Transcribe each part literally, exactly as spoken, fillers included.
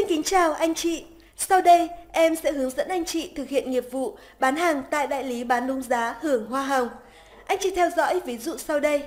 kính chào anh chị. Sau đây, em sẽ hướng dẫn anh chị thực hiện nghiệp vụ bán hàng tại đại lý bán đúng giá hưởng hoa hồng. Anh chị theo dõi ví dụ sau đây.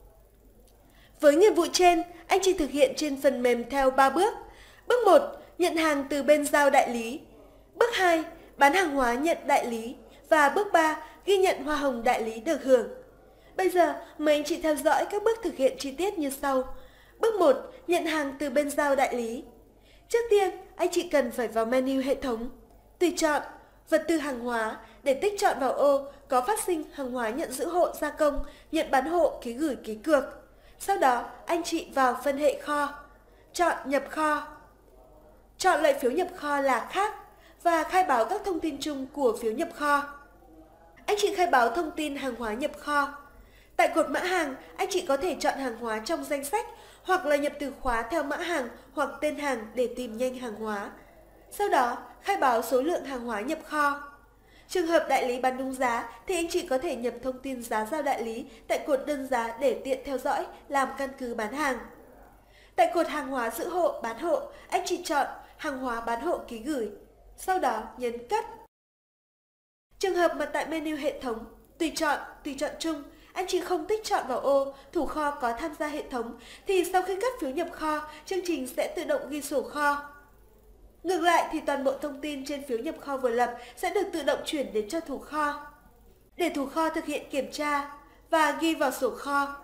Với nghiệp vụ trên, anh chị thực hiện trên phần mềm theo ba bước. Bước một, nhận hàng từ bên giao đại lý. Bước hai, bán hàng hóa nhận đại lý. Và bước ba, ghi nhận hoa hồng đại lý được hưởng. Bây giờ, mời anh chị theo dõi các bước thực hiện chi tiết như sau. Bước một, nhận hàng từ bên giao đại lý. Trước tiên, anh chị cần phải vào menu hệ thống, tùy chọn vật tư hàng hóa để tích chọn vào ô có phát sinh hàng hóa nhận giữ hộ gia công, nhận bán hộ, ký gửi, ký cược. Sau đó, anh chị vào phân hệ kho, chọn nhập kho. Chọn loại phiếu nhập kho là khác và khai báo các thông tin chung của phiếu nhập kho. Anh chị khai báo thông tin hàng hóa nhập kho. Tại cột mã hàng, anh chị có thể chọn hàng hóa trong danh sách hoặc là nhập từ khóa theo mã hàng hoặc tên hàng để tìm nhanh hàng hóa. Sau đó, khai báo số lượng hàng hóa nhập kho. Trường hợp đại lý bán đúng giá thì anh chị có thể nhập thông tin giá giao đại lý tại cột đơn giá để tiện theo dõi, làm căn cứ bán hàng. Tại cột hàng hóa giữ hộ, bán hộ, anh chị chọn hàng hóa bán hộ ký gửi. Sau đó nhấn cắt. Trường hợp mà tại menu hệ thống, tùy chọn, tùy chọn chung, anh chị không tích chọn vào ô thủ kho có tham gia hệ thống thì sau khi cắt phiếu nhập kho, chương trình sẽ tự động ghi sổ kho. Ngược lại thì toàn bộ thông tin trên phiếu nhập kho vừa lập sẽ được tự động chuyển đến cho thủ kho. Để thủ kho thực hiện kiểm tra và ghi vào sổ kho.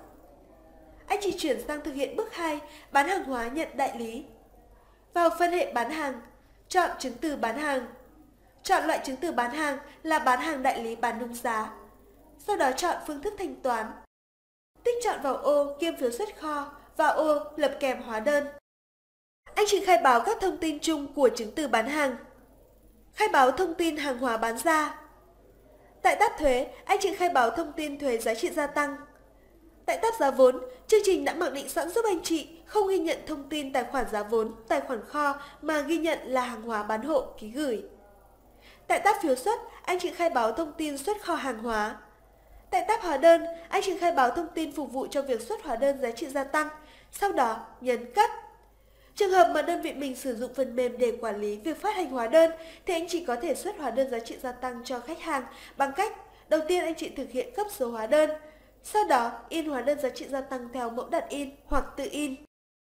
Anh chị chuyển sang thực hiện bước hai, bán hàng hóa nhận đại lý. Vào phân hệ bán hàng, chọn chứng từ bán hàng. Chọn loại chứng từ bán hàng là bán hàng đại lý bán đúng giá. Sau đó chọn phương thức thanh toán. Tích chọn vào ô kiêm phiếu xuất kho và ô lập kèm hóa đơn. Anh chị khai báo các thông tin chung của chứng từ bán hàng. Khai báo thông tin hàng hóa bán ra. Tại tab thuế, anh chị khai báo thông tin thuế giá trị gia tăng. Tại tab giá vốn, chương trình đã mặc định sẵn giúp anh chị không ghi nhận thông tin tài khoản giá vốn, tài khoản kho mà ghi nhận là hàng hóa bán hộ, ký gửi. Tại tab phiếu xuất, anh chị khai báo thông tin xuất kho hàng hóa. Tại tab hóa đơn, anh chị khai báo thông tin phục vụ cho việc xuất hóa đơn giá trị gia tăng, sau đó nhấn cắt. Trường hợp mà đơn vị mình sử dụng phần mềm để quản lý việc phát hành hóa đơn thì anh chị có thể xuất hóa đơn giá trị gia tăng cho khách hàng bằng cách đầu tiên anh chị thực hiện cấp số hóa đơn, sau đó in hóa đơn giá trị gia tăng theo mẫu đặt in hoặc tự in.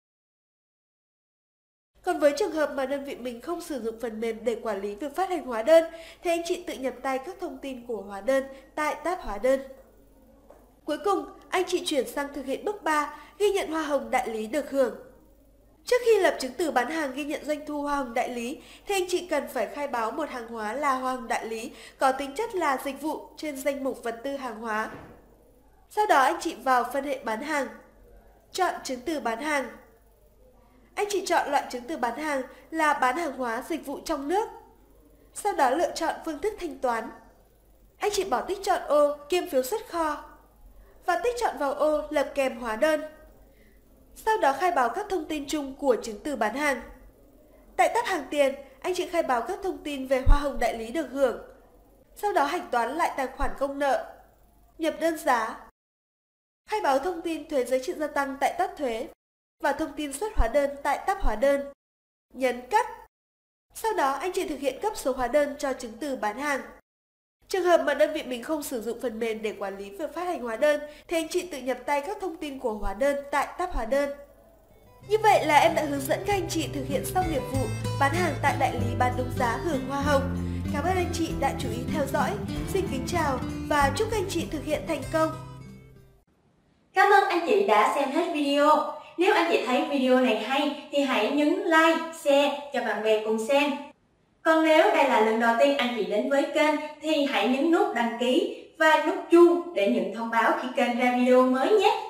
Còn với trường hợp mà đơn vị mình không sử dụng phần mềm để quản lý việc phát hành hóa đơn thì anh chị tự nhập tay các thông tin của hóa đơn tại tab hóa đơn. Cuối cùng, anh chị chuyển sang thực hiện bước ba, ghi nhận hoa hồng đại lý được hưởng. Trước khi lập chứng từ bán hàng ghi nhận doanh thu hoa hồng đại lý thì anh chị cần phải khai báo một hàng hóa là hoa hồng đại lý có tính chất là dịch vụ trên danh mục vật tư hàng hóa. Sau đó anh chị vào phân hệ bán hàng, chọn chứng từ bán hàng. Anh chị chọn loại chứng từ bán hàng là bán hàng hóa dịch vụ trong nước. Sau đó lựa chọn phương thức thanh toán. Anh chị bỏ tích chọn ô kiêm phiếu xuất kho và tích chọn vào ô lập kèm hóa đơn. Sau đó khai báo các thông tin chung của chứng từ bán hàng. Tại tab hàng tiền, anh chị khai báo các thông tin về hoa hồng đại lý được hưởng. Sau đó hạch toán lại tài khoản công nợ. Nhập đơn giá. Khai báo thông tin thuế giá trị gia tăng tại tab thuế và thông tin xuất hóa đơn tại tab hóa đơn. Nhấn cắt. Sau đó anh chị thực hiện cấp số hóa đơn cho chứng từ bán hàng. Trường hợp mà đơn vị mình không sử dụng phần mềm để quản lý việc phát hành hóa đơn thì anh chị tự nhập tay các thông tin của hóa đơn tại tab hóa đơn. Như vậy là em đã hướng dẫn các anh chị thực hiện xong nghiệp vụ bán hàng tại đại lý bán đúng giá hưởng hoa hồng. Cảm ơn anh chị đã chú ý theo dõi. Xin kính chào và chúc các anh chị thực hiện thành công. Cảm ơn anh chị đã xem hết video. Nếu anh chị thấy video này hay thì hãy nhấn like, share cho bạn bè cùng xem. Còn nếu đây là lần đầu tiên anh chị đến với kênh thì hãy nhấn nút đăng ký và nút chuông để nhận thông báo khi kênh ra video mới nhé.